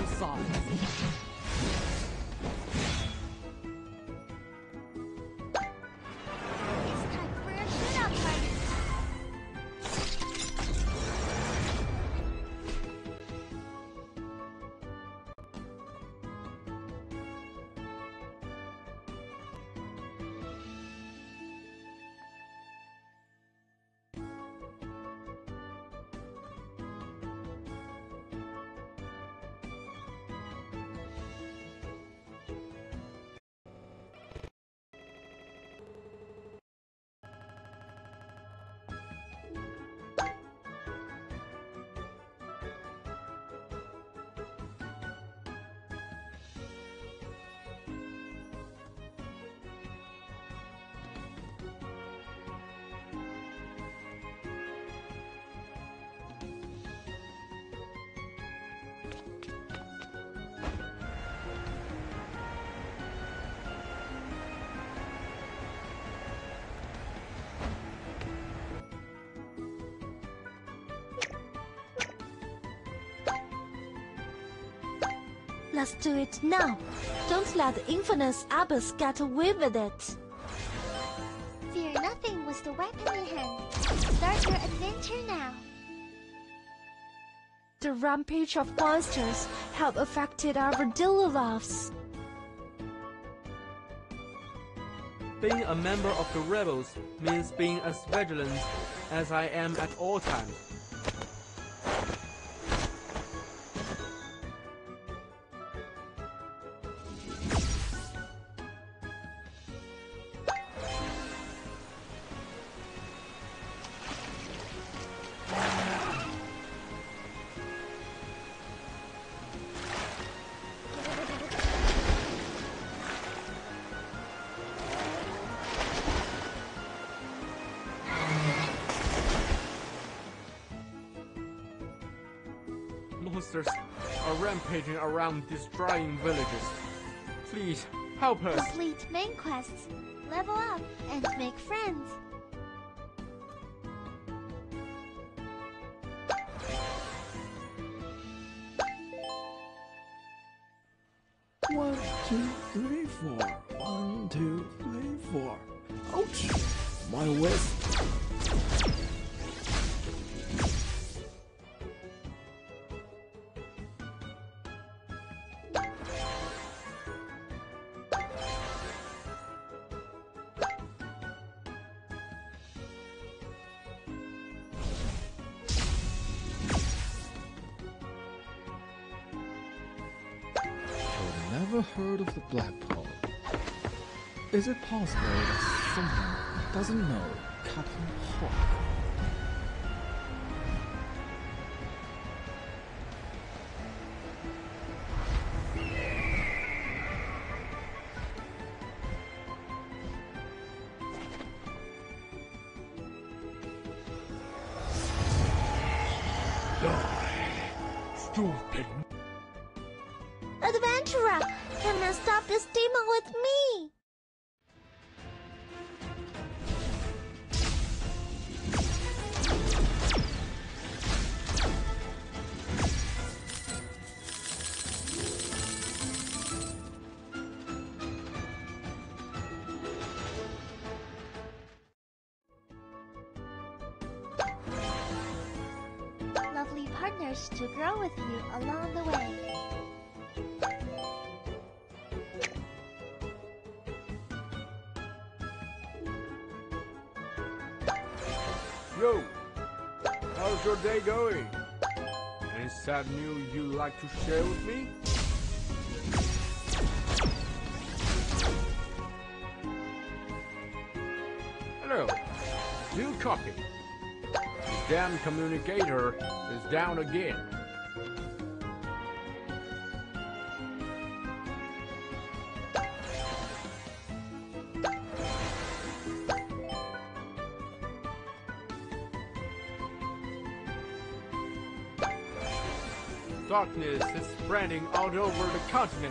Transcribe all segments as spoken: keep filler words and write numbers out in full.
side. It's time for a shootout party. Let's do it now. Don't let the infamous Abbas get away with it. Fear nothing with the weapon in hand. Start your adventure now. The rampage of monsters have affected our daily lives. Being a member of the rebels means being as vigilant as I am at all times. Monsters are rampaging around destroying villages. Please, help us! Complete main quests, level up, and make friends. One, two, three, four. One, two, three, four. Ouch! My wrist. Never heard of the Black Pearl. Is it possible that someone doesn't know Captain Hawk? Die, stupid. Adventurer, come and stop this demon with me! Lovely partners to grow with you along the way. Yo, how's your day going? Any sad news you'd like to share with me? Hello, do copy. The damn communicator is down again. Darkness is spreading all over the continent.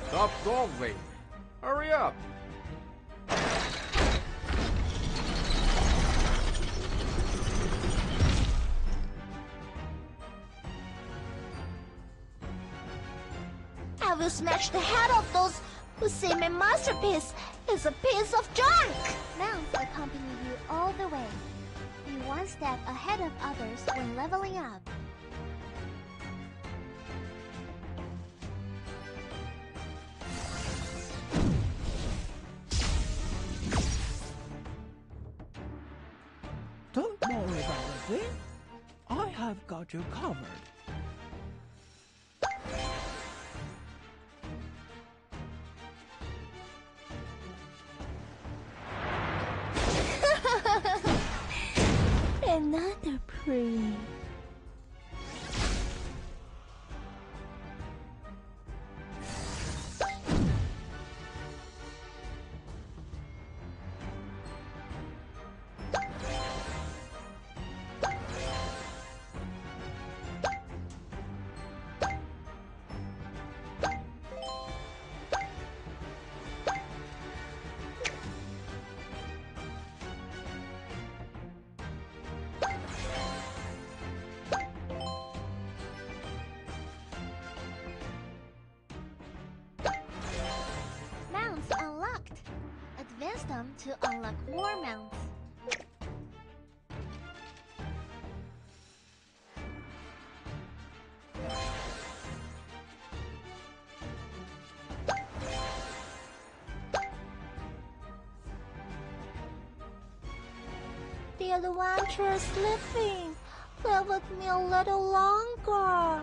Stop stalling! Hurry up! I will smash the head of those who say my masterpiece is a piece of junk! Mounts accompany you all the way. Be one step ahead of others when leveling up. Don't worry about a thing. I have got you covered. Another pre. Mounts unlocked. Advance them to unlock more mounts. The adventure is sleeping. Play with me a little longer.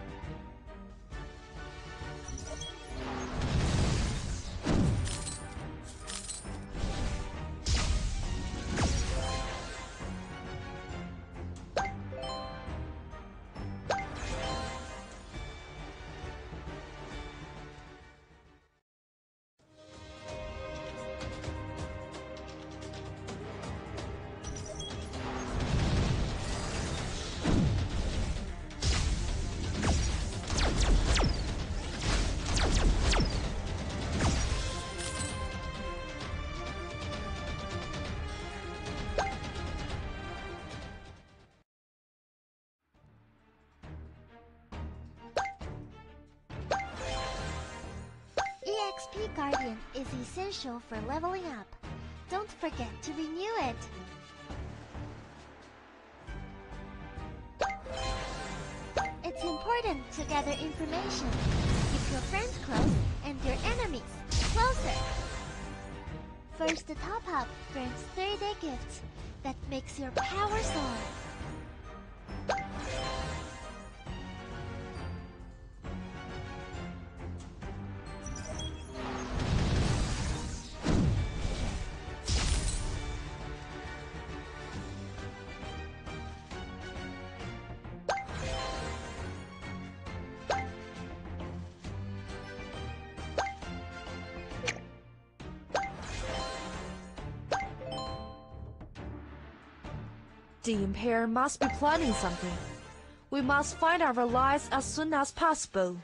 E X P Guardian is essential for leveling up. Don't forget to renew it. It's important to gather information. Keep your friends close and your enemies closer. First to top up grants thirty-day gifts that makes your power soar. The Empire must be planning something. We must find our allies as soon as possible.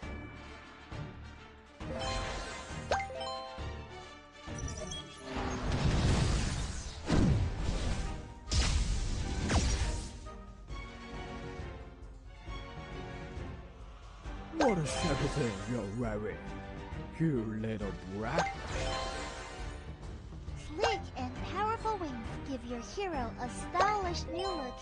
What a shabby thing you're wearing, you little brat. Sleek and powerful wings give your hero a stylish new look.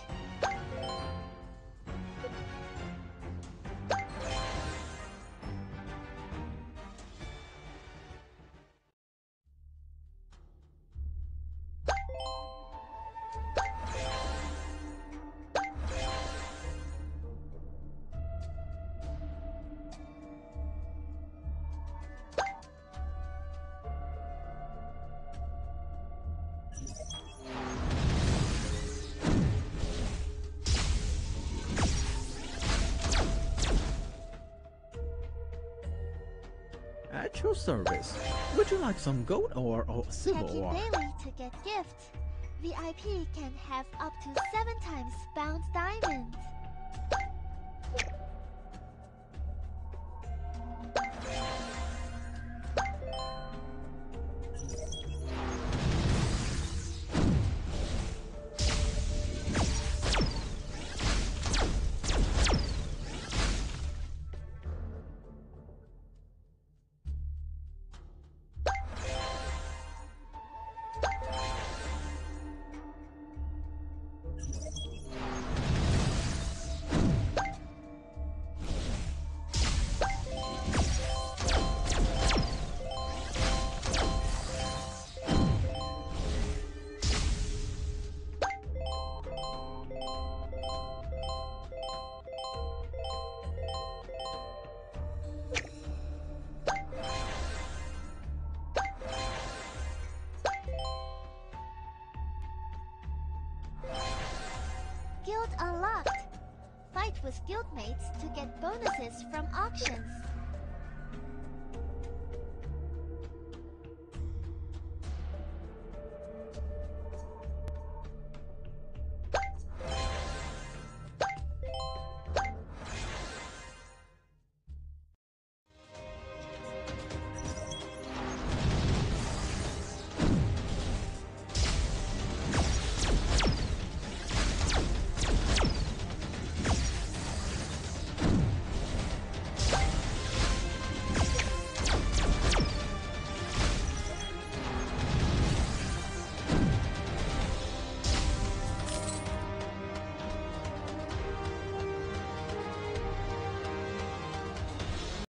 At your service. Would you like some gold or, or silver Check in or... daily to get gifts. V I P can have up to seven times bound diamonds. with guildmates to get bonuses from auctions.